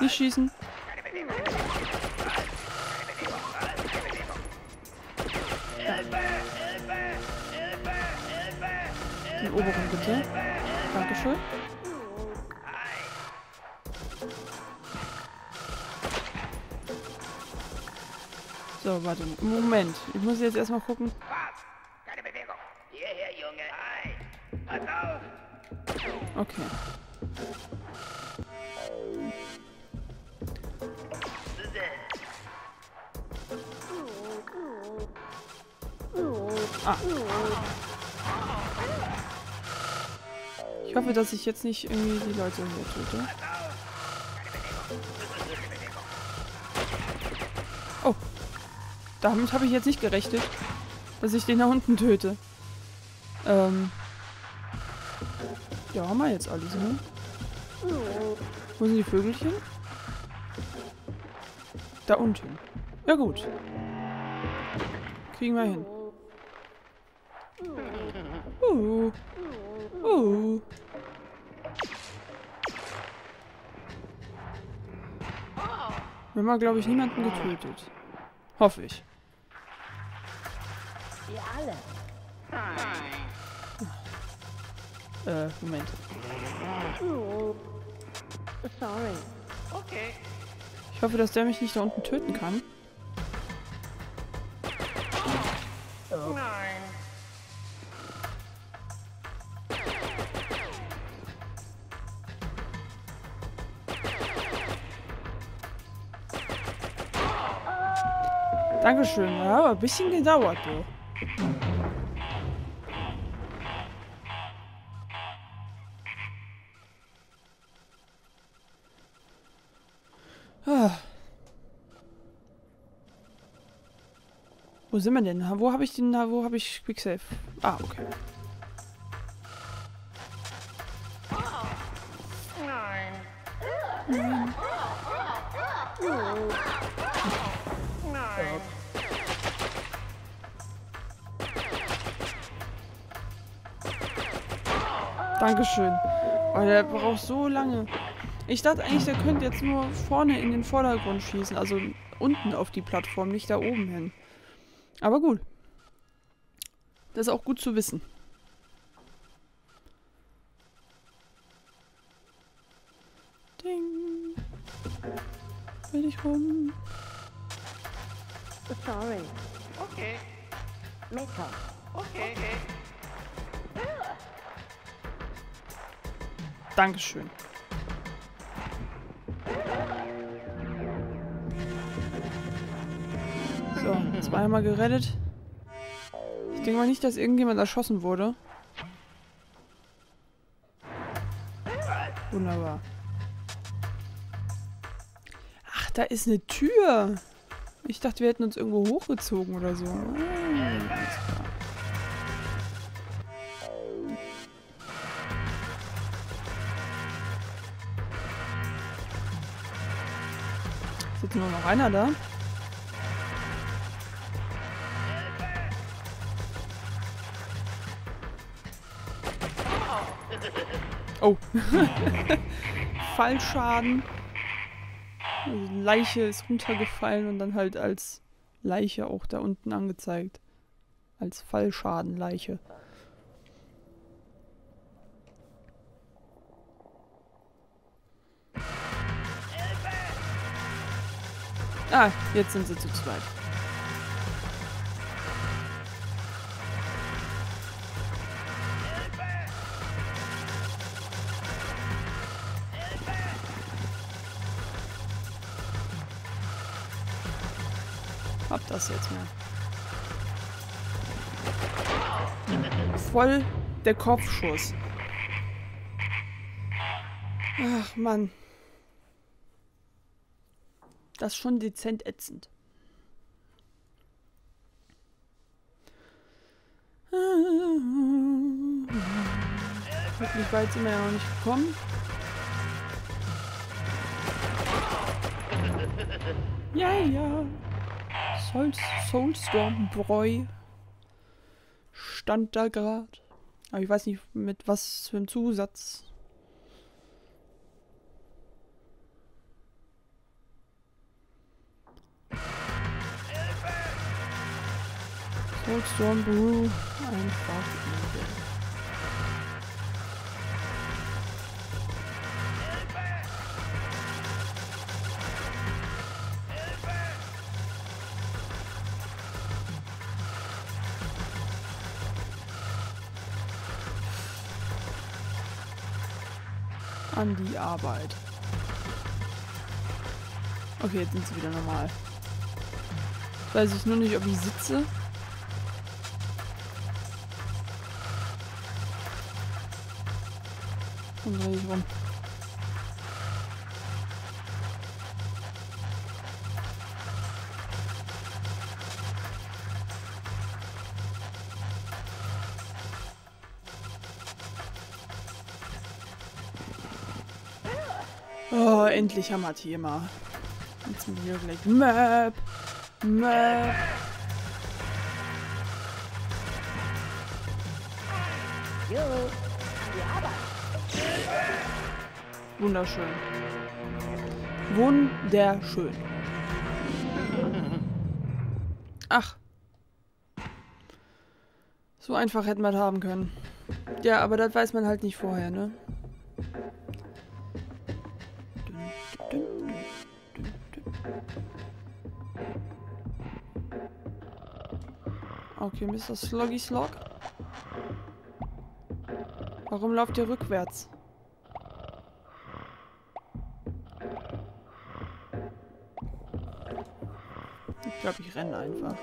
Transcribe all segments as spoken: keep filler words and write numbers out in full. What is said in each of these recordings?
Nicht schießen. Den oberen bitte. Dankeschön. So, warte. Moment. Ich muss jetzt erstmal gucken. Keine Bewegung. Hierher, Junge. Hi. Pass auf. Okay. Ah. Ich hoffe, dass ich jetzt nicht irgendwie die Leute hier töte. Oh. Damit habe ich jetzt nicht gerechnet, dass ich den da unten töte. Ähm. Ja, haben wir jetzt alles, ne? Wo sind die Vögelchen? Da unten. Ja gut. Kriegen wir hin. Uh. Uh. Wir haben mal, glaube ich, niemanden getötet. Hoffe ich. Wir alle. Äh, Moment. Oh. Sorry. Okay. Ich hoffe, dass der mich nicht da unten töten kann. Nein. Dankeschön. Ja, aber ein bisschen gedauert, du. Ah. Wo sind wir denn? Wo habe ich den? Wo habe ich Quicksave? Ah, okay. Nein. Nein. Nein. Dankeschön. Oh, der braucht so lange. Ich dachte eigentlich, der könnte jetzt nur vorne in den Vordergrund schießen. Also unten auf die Plattform, nicht da oben hin. Aber gut. Das ist auch gut zu wissen. Ding. Will ich rum. Sorry. Okay. Mecker. Okay. Okay. Dankeschön. So, zweimal gerettet. Ich denke mal nicht, dass irgendjemand erschossen wurde. Wunderbar. Ach, da ist eine Tür. Ich dachte, wir hätten uns irgendwo hochgezogen oder so. Ah, alles klar. Ist jetzt nur noch einer da? Oh. Fallschaden. Also Leiche ist runtergefallen und dann halt als Leiche auch da unten angezeigt. Als Fallschadenleiche. Ah, jetzt sind sie zu zweit. Hab das jetzt mal. Voll der Kopfschuss. Ach Mann. Das ist schon dezent ätzend. Wirklich weit sind wir ja noch nicht gekommen. Ja, ja. Soul, Soulstorm Bräu stand da gerade. Aber ich weiß nicht, mit was für einem Zusatz. Soulstorm Brew einfach übel. An die Arbeit. Okay, jetzt sind sie wieder normal. Weiß ich nur nicht, ob ich sitze. Und drehe ich rum. Oh, endlich haben wir Thema. Jetzt sind wir gleich. Map! Map! Wunderschön. Wunderschön. Ach. So einfach hätten wir das haben können. Ja, aber das weiß man halt nicht vorher, ne? Okay, Mister Sloggy Slog. Warum lauft ihr rückwärts? Ich glaube, ich renne einfach.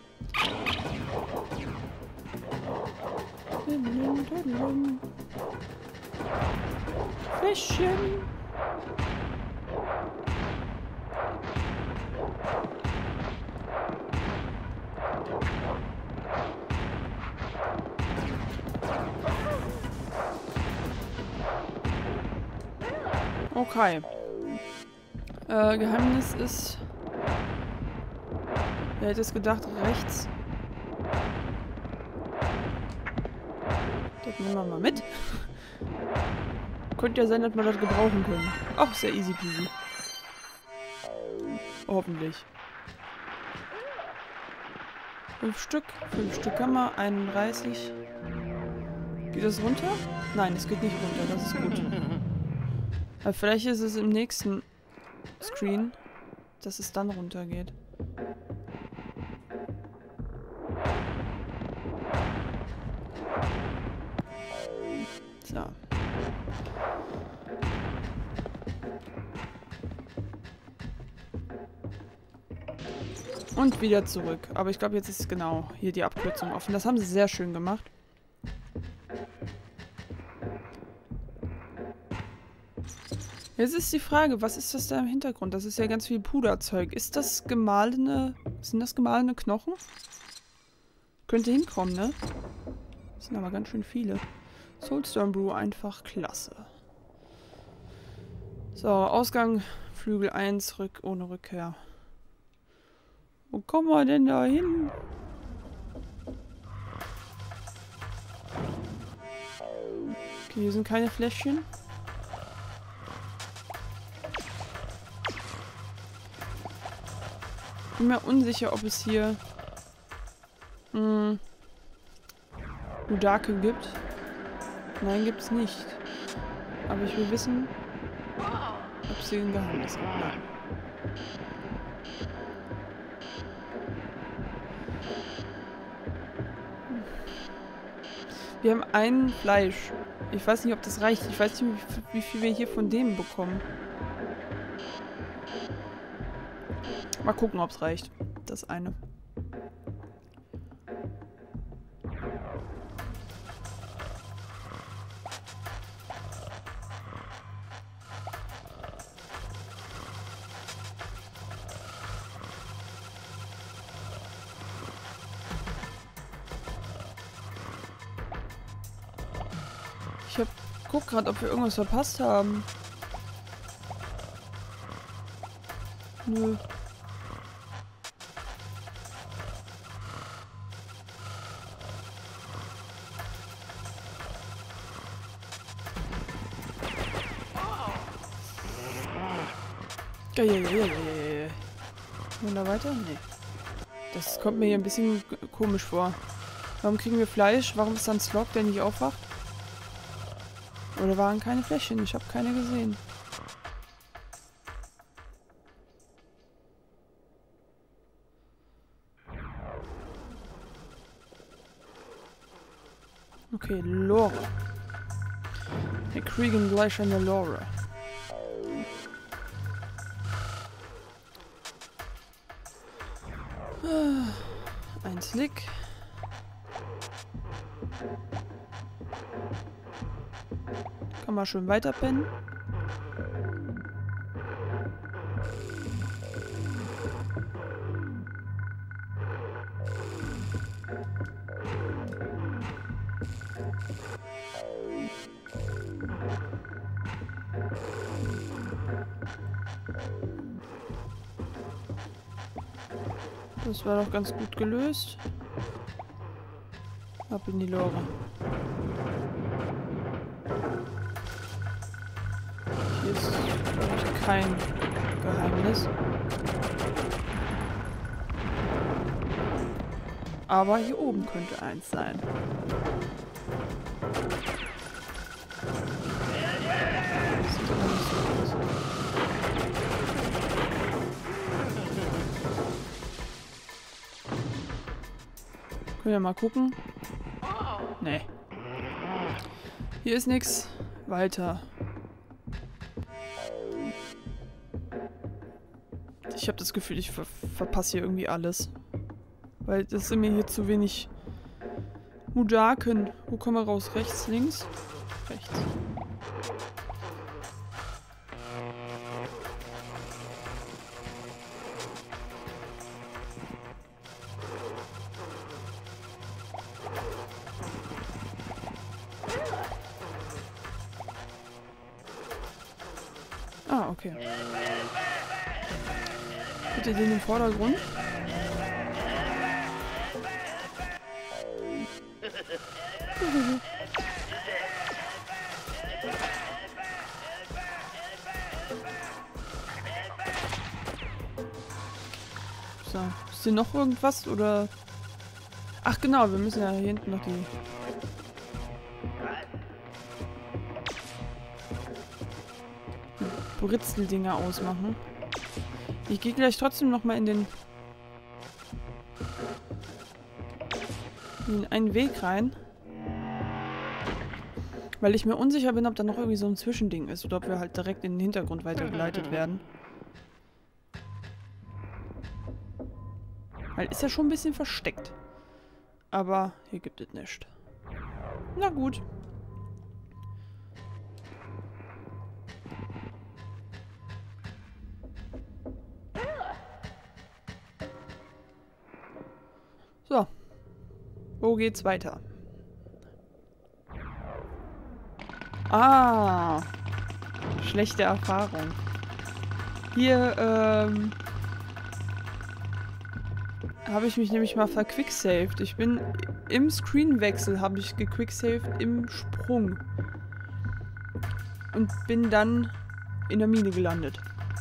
Fläschchen. Okay. Äh, Geheimnis ist... Wer hätte es gedacht, rechts. Das nehmen wir mal mit. Könnte ja sein, dass wir das gebrauchen können. Ach, ist ja easy peasy. Hoffentlich. Fünf Stück. Fünf Stück haben wir. einunddreißig. Geht das runter? Nein, es geht nicht runter. Das ist gut. Aber vielleicht ist es im nächsten Screen, dass es dann runtergeht. So. Und wieder zurück. Aber ich glaube, jetzt ist genau hier die Abkürzung offen. Das haben sie sehr schön gemacht. Jetzt ist die Frage, was ist das da im Hintergrund? Das ist ja ganz viel Puderzeug. Ist das gemahlene... Sind das gemahlene Knochen? Könnte hinkommen, ne? Das sind aber ganz schön viele. Soulstorm Brew einfach klasse. So, Ausgang, Flügel eins, rück, ohne Rückkehr. Wo kommen wir denn da hin? Okay, hier sind keine Fläschchen. Ich bin mir unsicher, ob es hier mh, Udake gibt. Nein, gibt es nicht. Aber ich will wissen, ob es hier ein Geheimnis gibt. Nein. Wir haben ein Fleisch. Ich weiß nicht, ob das reicht. Ich weiß nicht, wie viel wir hier von dem bekommen. Mal gucken, ob es reicht. Das eine. Ich hab, guck gerade, ob wir irgendwas verpasst haben. Nö. Ja, ja, ja, ja, ja, ja. Wollen wir da weiter? Nee. Das kommt mir hier ein bisschen komisch vor. Warum kriegen wir Fleisch? Warum ist dann Slog, der nicht aufwacht? Oder waren keine Fläschchen? Ich habe keine gesehen. Okay, Lore. Wir kriegen gleich eine Lore. Ein Slick. Kann man schön weiterpennen. Das war doch ganz gut gelöst. Ab in die Lore. Hier ist, glaube ich, kein Geheimnis. Aber hier oben könnte eins sein. Das sieht aber nicht so aus. Können wir mal gucken. Nee. Hier ist nichts. Weiter. Ich habe das Gefühl, ich ver verpasse hier irgendwie alles. Weil das sind mir hier zu wenig Mudaken. Wo kommen wir raus? Rechts, links? Rechts. Ah, okay. Bitte den im Vordergrund. So, ist hier noch irgendwas oder? Ach genau, wir müssen ja hier hinten noch die Britzeldinger ausmachen. Ich gehe gleich trotzdem noch mal in den in einen Weg rein. Weil ich mir unsicher bin, ob da noch irgendwie so ein Zwischending ist oder ob wir halt direkt in den Hintergrund weitergeleitet werden. Weil ist ja schon ein bisschen versteckt. Aber hier gibt es nichts. Na gut. So. Wo geht's weiter? Ah. Schlechte Erfahrung. Hier, ähm... habe ich mich nämlich mal verquicksaved. Ich bin im Screenwechsel habe ich gequicksaved im Sprung. Und bin dann in der Mine gelandet.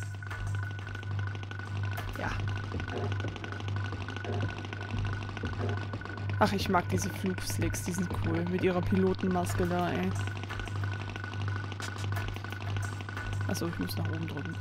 Ja. Ach, ich mag diese Flugslicks, die sind cool. Mit ihrer Pilotenmaske da, ey. Achso, ich muss nach oben drücken.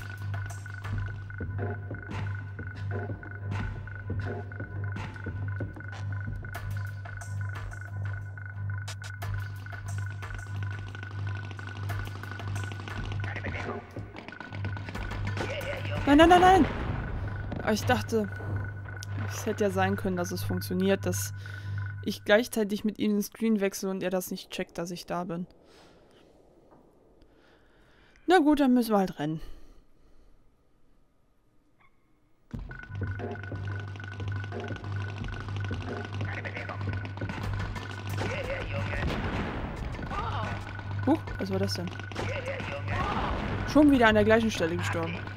Nein, nein, nein, nein! Aber ich dachte, es hätte ja sein können, dass es funktioniert, dass ich gleichzeitig mit ihm den Screen wechsle und er das nicht checkt, dass ich da bin. Na gut, dann müssen wir halt rennen. Huch, was war das denn? Schon wieder an der gleichen Stelle gestorben.